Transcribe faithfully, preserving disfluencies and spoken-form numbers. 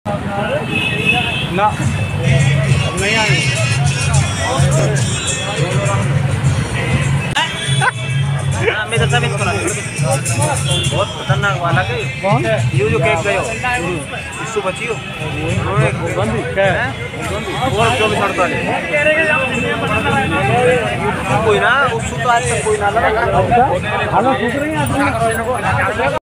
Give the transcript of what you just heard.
ना नहीं आएंगे। मेरे सब इसको ना बहुत खतरनाक वाला के कौन ये जो केक गयो इसको बचियो बंदी क्या है और जो भी सड़ता है कोई ना उसको तो आज तक कोई ना लगा। हां पूछ रही हैं